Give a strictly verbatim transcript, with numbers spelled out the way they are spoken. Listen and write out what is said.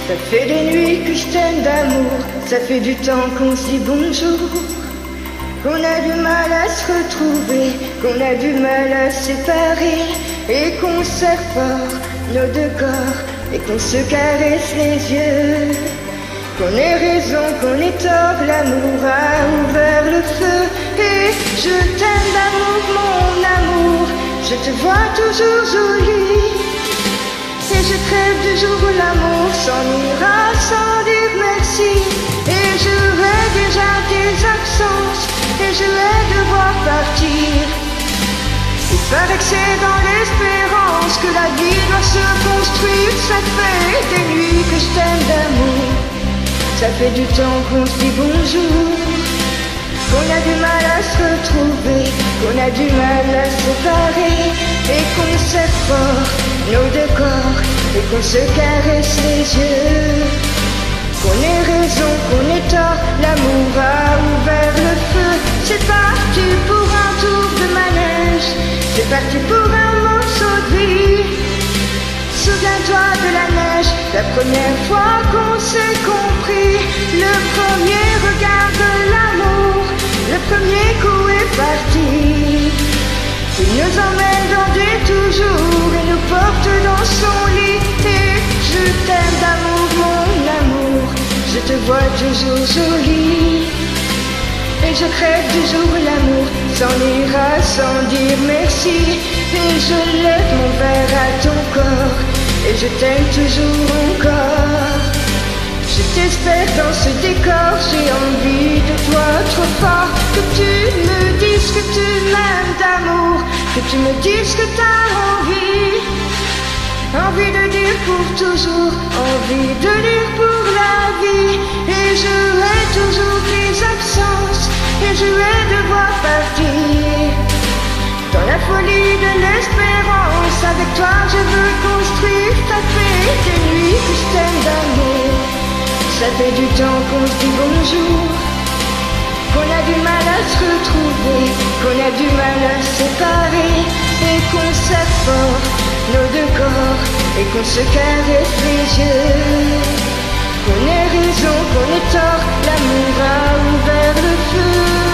Ça fait des nuits que je t'aime d'amour, ça fait du temps qu'on se dit bonjour, qu'on a du mal à se retrouver, qu'on a du mal à se séparer, et qu'on serre fort nos deux corps, et qu'on se caresse les yeux. Qu'on ait raison, qu'on ait tort, l'amour a ouvert le feu, et je t'aime d'amour, mon amour, je te vois toujours jolie. Et je crève du jour où l'amour s'en ira sans dire merci. Et je rêve déjà tes absences, et je vais devoir partir. Il paraît que c'est dans l'espérance que la vie doit se construire. Ça fait des nuits que je t'aime d'amour, ça fait du temps qu'on se dit bonjour, qu'on a du mal à se retrouver, qu'on a du mal à se séparer, et qu'on serre fort nos deux corps, et qu'on se caresse les yeux. Qu'on ait raison, qu'on ait tort, l'amour a ouvert le feu. C'est parti pour un tour de manège, c'est parti pour un morceau de vie. Souviens-toi de la neige, la première fois qu'on s'est compris, le premier regard de l'amour, le premier coup est parti. Il nous emmène dans des toujours et nous porte dans son lit. Et je t'aime d'amour, mon amour, je te vois toujours jolie. Et je crève du jour où l'amour s'en ira sans dire merci. Et je lève mon verre à ton corps, et je t'aime toujours encore. Je t'espère dans ce décor, j'ai envie de toi trop fort. Que tu me dises que tu m'aimes d'amour, que tu me dises que t'as envie. Envie de dire pour toujours, envie de dire pour la vie. Et je hais toujours tes absences, et je vais devoir partir. Dans la folie de l'espérance, avec toi je veux construire. Ça fait des nuits que je t'aime d'amour, ça fait du temps qu'on se dit bonjour, qu'on a du mal à se retrouver, qu'on a du mal à se séparer, et qu'on serre fort nos deux corps, et qu'on se caresse les yeux. Qu'on ait raison, qu'on ait tort, l'amour a ouvert le feu.